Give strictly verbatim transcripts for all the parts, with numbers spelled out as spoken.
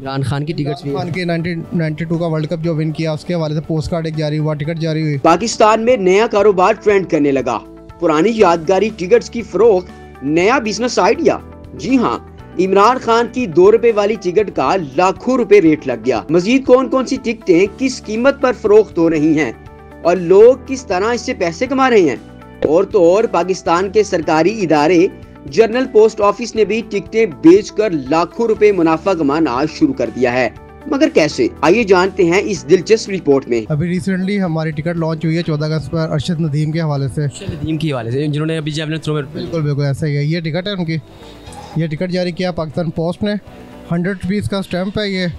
इमरान खान की टिकट भी, खान के नाइनटीन नाइंटी टू का वर्ल्ड कप जो विन किया उसके हवाले से पोस्ट कार्ड एक जारी हुआ, टिकट जारी हुई। पाकिस्तान में नया कारोबार ट्रेंड करने लगा। पुरानी यादगारी टिकट्स की फरोख्त, नया बिजनेस आइडिया। जी हाँ, इमरान खान की दो रुपए वाली टिकट का लाखों रुपए रेट लग गया। मजीद कौन कौन सी टिकटें किस कीमत पर फरोख्त हो रही हैं और लोग किस तरह इससे पैसे कमा रहे हैं। और तो और पाकिस्तान के सरकारी इदारे जनरल पोस्ट ऑफिस ने भी टिकटें बेचकर लाखों रुपए मुनाफा कमाना शुरू कर दिया है। मगर कैसे, आइए जानते हैं इस दिलचस्प रिपोर्ट में। अभी रिसेंटली हमारी टिकट लॉन्च हुई है चौदह अगस्त पर अरशद नदीम के हवाले से। अरशद नदीम के हवाले से जिन्होंने अभी जेवलिन थ्रो में, बिल्कुल बिल्कुल ऐसा ही है। ये टिकट है उनकी, ये टिकट जारी किया पाकिस्तान पोस्ट ने। हंड्रेड रुपीज़ का स्टैम्प है ये,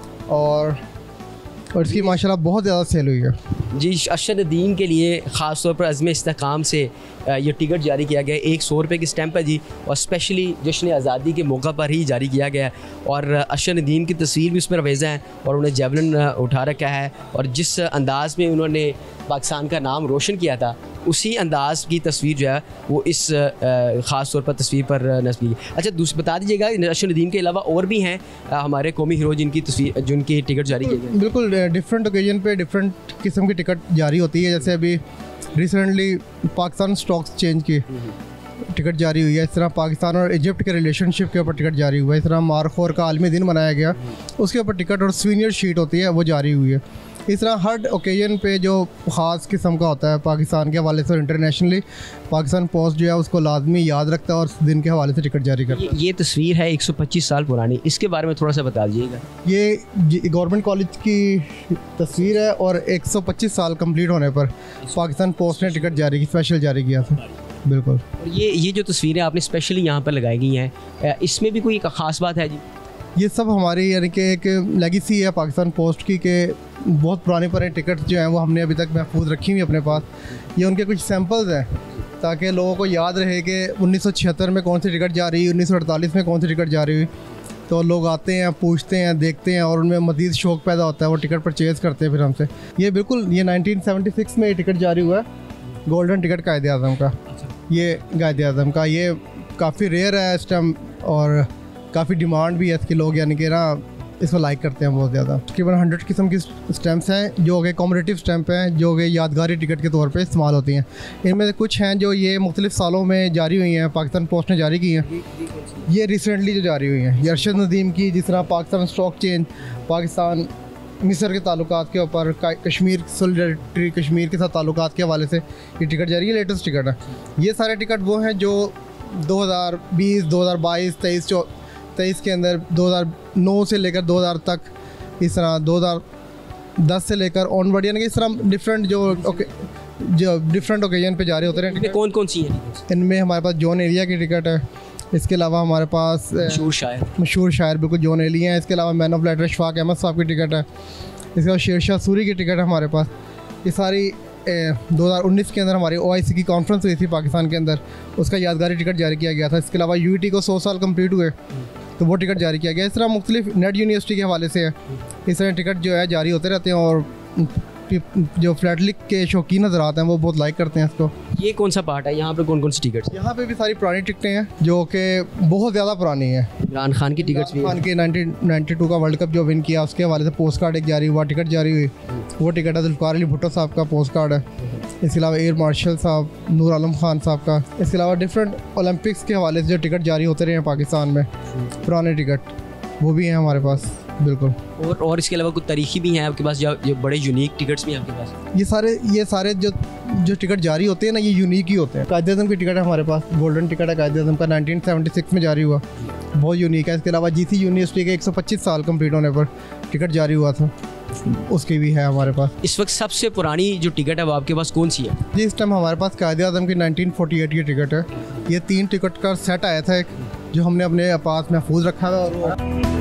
और और इसकी माशाल्लाह बहुत ज़्यादा सेल हुई है। जी, अरशद नदीम के लिए ख़ास तौर पर अज़्म इस्तेहकाम से ये टिकट जारी किया गया है। एक सौ रुपये की स्टैम्प है जी, और स्पेशली जश्न आज़ादी के मौका पर ही जारी किया गया है। और अरशद नदीम की तस्वीर भी उसमें रवेज़ा है और उन्हें जेवलिन उठा रखा है। और जिस अंदाज़ में उन्होंने पाकिस्तान का नाम रोशन किया था, उसी अंदाज़ की तस्वीर जो है वो इस ख़ास तौर पर तस्वीर पर नस्बी है। अच्छा, दूसरी बता दीजिएगा, अरशद नदीम के अलावा और भी हैं हमारे कौमी हीरो जिनकी तस्वीर जिनकी टिकट जारी की गई? बिल्कुल, डिफरेंट ओकेजन पे डिफरेंट किस्म की टिकट जारी होती है। जैसे अभी रिसेंटली पाकिस्तान स्टॉक्स चेंज की टिकट जारी हुई है। इस तरह पाकिस्तान और इजिप्ट के रिलेशनशिप के ऊपर टिकट जारी हुआ है। इस तरह मारखोर का आलमी दिन मनाया गया, उसके ऊपर टिकट और सीनियर शीट होती है वो जारी हुई है। इस तरह हर ओकेजन पे जो ख़ास किस्म का होता है पाकिस्तान के हवाले से, इंटरनेशनली पाकिस्तान पोस्ट जो है उसको लाजमी याद रखता है और दिन के हवाले से टिकट जारी करता है। ये, ये तस्वीर है एक सौ पच्चीस साल पुरानी, इसके बारे में थोड़ा सा बता दीजिएगा। ये गवर्नमेंट कॉलेज की तस्वीर है और एक सौ पच्चीस साल कंप्लीट होने पर पाकिस्तान पोस्ट ने टिकट जारी की, स्पेशल जारी किया था। बिल्कुल, और ये ये जो तस्वीरें आपने स्पेशली यहाँ पर लगाई गई हैं, इसमें भी कोई ख़ास बात है जी? ये सब हमारी यानी कि एक लेगेसी है पाकिस्तान पोस्ट की, कि बहुत पुराने पुराने टिकट जो हैं वो हमने अभी तक महफूज रखी हुई अपने पास। ये उनके कुछ सैम्पल्स हैं ताकि लोगों को याद रहे कि उन्नीस सौ छिहत्तर में कौन सी टिकट जा रही, उन्नीस सौ अड़तालीस में कौन सी टिकट जा रही हुई। तो लोग आते हैं, पूछते हैं, देखते हैं और उनमें मज़ीद शौक़ पैदा होता है, वो टिकट परचेज़ करते हैं फिर हमसे। ये बिल्कुल ये नाइनटीन सेवेंटी सिक्स में ये टिकट जारी हुआ है, गोल्डन टिकट कायदे आज़म का। ये कायदे आज़म का ये काफ़ी रेयर है इस टाइम, और काफ़ी डिमांड भी है इसकी, लोग यानी कि ना इसको लाइक करते हैं बहुत ज़्यादा। तकरीबन हंड्रेड किस्म की स्टैम्प्स हैं जो कि कॉमरेटिव स्टैम्प हैं, जो कि यादगारी टिकट के तौर पे इस्तेमाल होती हैं। इनमें से कुछ हैं जो ये मुख्तलिफ सालों में जारी हुई हैं, पाकिस्तान पोस्ट ने जारी की हैं। ये रिसेंटली जो जारी हुई हैं, ये अरशद नदीम की, जिस तरह पाकिस्तान स्टॉक चेंज, पाकिस्तान मिस्र के ताल्लुकात के ऊपर, कश्मीर सोलिडरिटी कश्मीर के साथ ताल्लुकात के हवाले से ये टिकट जारी है, लेटेस्ट टिकट है। ये सारे टिकट वो हैं जो दो हज़ार बीस, दो हज़ार बाईस, तेईस चौ तेईस के अंदर, दो हज़ार नौ से लेकर दो हज़ार तक, इस तरह दो हज़ार दस से लेकर ऑनवर्ड, यानी कि इस तरह डिफरेंट जो ओके जो डिफरेंट ओकेजन पे जारी होते हैं। कौन कौन सी हैं? इनमें हमारे पास जॉन एलिया की टिकट है। इसके अलावा हमारे पास मशहूर शायर मशहूर शायर बिल्कुल जॉन एलिया हैं। इसके अलावा man of letter Shafaq Ahmad Sahab की टिकट है। इसके बाद शेरशाह सूरी की टिकट है हमारे पास। ये सारी दो हज़ार उन्नीस के अंदर हमारी ओ आई सी की कॉन्फ्रेंस हुई थी पाकिस्तान के अंदर, उसका यादगारी टिकट जारी किया गया था। इसके अलावा यू ई टी को सौ साल कम्प्लीट हुए तो वो टिकट जारी किया गया। इस तरह मुख्तलिफ नेट यूनिवर्सिटी के हवाले से है, इस तरह टिकट जो है जारी होते रहते हैं, और जो फ्लैट लिक के शौकीन हज़रात हैं वो बहुत लाइक करते हैं इसको। ये कौन सा पार्ट है यहाँ पे, कौन कौन सी टिकट? यहाँ पे भी सारी पुरानी टिकटें हैं जो कि बहुत ज़्यादा पुरानी है। इमरान खान की टिकट भी, खान के नाइनटीन नाइंटी टू का वर्ल्ड कप जो विन किया उसके हवाले से पोस्ट कार्ड एक जारी हुआ, टिकट जारी हुई। वो टिकट है जुल्फ़िकार अली भुट्टो साहब का पोस्ट कार्ड है। इसके अलावा एयर मार्शल साहब नूर आलम खान साहब का। इसके अलावा डिफरेंट ओलंपिक्स के हवाले से जो टिकट जारी होते रहे हैं पाकिस्तान में, पुराने टिकट वो भी हैं हमारे पास। बिल्कुल, और और इसके अलावा कुछ तारीखी भी हैं आपके पास, जो, जो बड़े यूनिक टिकट्स भी हैं आपके पास? ये सारे ये सारे जो जो टिकट जारी होते हैं ना, ये यूनिक ही होते हैं। कायदे आज़म की टिकट है हमारे पास, गोल्डन टिकट है कायदे आज़म का, नाइनटीन सेवेंटी सिक्स में जारी हुआ, बहुत यूनिक है। इसके अलावा जी सी यूनिवर्सिटी के एक सौ पच्चीस साल कम्प्लीट होने पर टिकट जारी हुआ था, उसकी भी है हमारे पास। इस वक्त सबसे पुरानी जो टिकट है वो आपके पास कौन सी है? जी, इस टाइम हमारे पास कायदे आज़म की नाइनटीन फोर्टी एट की टिकट है। ये तीन टिकट का सेट आया था एक, जो हमने अपने पास महफूज रखा था। और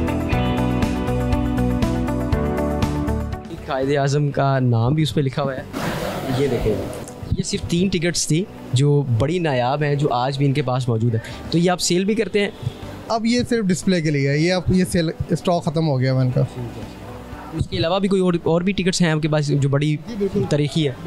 कायदे आज़म का नाम भी उस पर लिखा हुआ है। ये देखें, ये सिर्फ तीन टिकट्स थी जो बड़ी नायाब हैं, जो आज भी इनके पास मौजूद है। तो ये आप सेल भी करते हैं? अब ये सिर्फ डिस्प्ले के लिए है, ये अब ये सेल स्टॉक ख़त्म हो गया है इनका। उसके अलावा भी कोई और और भी टिकट्स हैं आपके पास जो बड़ी तारीखी है?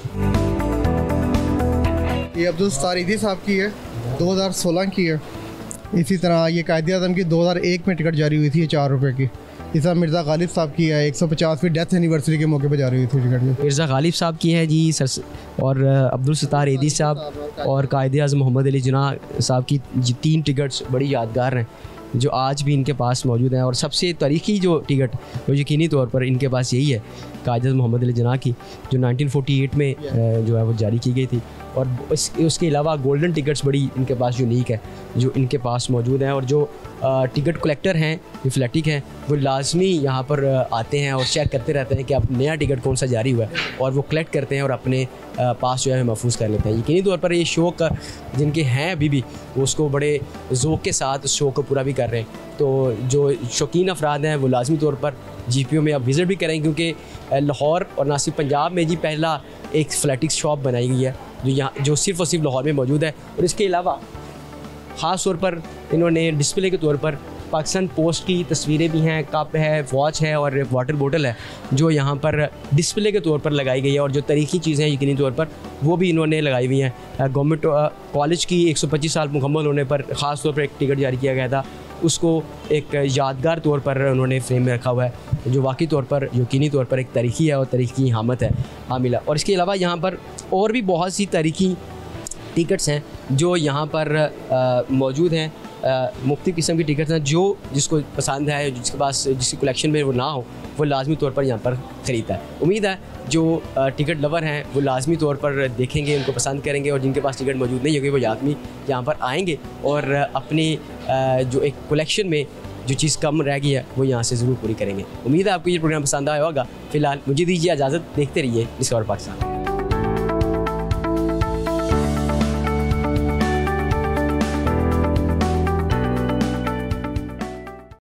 ये अब्दुल सत्तार साहब की है, दो हज़ार सोलह की है। इसी तरह ये कायदे आज़म की दो हज़ार एक में टिकट जारी हुई थी, ये चार रुपए की। इस बार मिर्ज़ा गालिब साहब की है, एक सौ पचासवीं डेथ एनिवर्सरी के मौके पर जा रही थी टिकट जो। मिर्ज़ा गालिब साहब की है जी सर, और अब्दुल सत्तार एदी साहब और कायदे आज़म मोहम्मद अली जिन्ना साहब की तीन टिकट्स बड़ी यादगार हैं जो आज भी इनके पास मौजूद हैं। और सबसे तारीख़ी जो टिकट वो यकीनी तौर पर इनके पास यही है कायदे आज़म मोहम्मद अली जिन्ना की, जो नाइनटीन फोर्टी एट में जो है वो जारी की गई थी। और इस उसके अलावा गोल्डन टिकट्स बड़ी इनके पास यूनिक है जो इनके पास मौजूद हैं। और जो टिकट कलेक्टर हैं, जो फ्लैटिक हैं, वो लाजमी यहाँ पर आते हैं और चेक करते रहते हैं कि अब नया टिकट कौन सा जारी हुआ है, और वो कलेक्ट करते हैं और अपने पास जो है महफूज कर लेते हैं। यकीनी तौर पर ये शौक़ जिनके हैं अभी भी, वो उसको बड़े ज़ौक़ के साथ उस शौक़ को पूरा भी कर रहे हैं। तो जो शौकीन अफराद हैं वो लाजमी तौर पर जी पी ओ में अब विज़िट भी करें, क्योंकि लाहौर और ना सिर्फ पंजाब में जी पहला एक फ्लैटिक्स शॉप बनाई गई है जो यहाँ जो सिर्फ़ और सिर्फ लाहौर में मौजूद है। और इसके अलावा ख़ास तौर पर इन्होंने डिस्प्ले के तौर पर पाकिस्तान पोस्ट की तस्वीरें भी हैं, कप है, वॉच है और वाटर बोतल है जो यहाँ पर डिस्प्ले के तौर पर लगाई गई है। और जो तारीख़ी चीज़ें हैं यकीनी तौर पर वो भी इन्होंने लगाई हुई हैं। गवर्नमेंट कॉलेज की एक सौ पच्चीस साल मुकम्मल होने पर ख़ास तौर पर एक टिकट जारी किया गया था, उसको एक यादगार तौर पर उन्होंने फ्रेम में रखा हुआ है जो वाकई तौर पर यकीनी तौर पर एक तारीख़ी है और तारीख़ी हामत है हामिला। और इसके अलावा यहाँ पर और भी बहुत सी तारीख़ी टिकट्स हैं जो यहाँ पर मौजूद हैं। मुख्तलिफ़ किस्म की टिकट्स हैं, जो जिसको पसंद है, जिसके पास जिसकी कलेक्शन में वो ना हो, वो लाजमी तौर पर यहाँ पर ख़रीदता है। उम्मीद है जो टिकट लवर हैं वो लाजमी तौर पर देखेंगे, उनको पसंद करेंगे, और जिनके पास टिकट मौजूद नहीं होगी वो लाजमी यहाँ पर आएँगे और अपनी जो एक कलेक्शन में जो चीज़ कम रह गई है वो यहाँ से ज़रूर पूरी करेंगे। उम्मीद है आपको ये प्रोग्राम पसंद आया होगा। फ़िलहाल मुझे दीजिए इजाज़त, देखते रहिए डिस्कवर पाकिस्तान।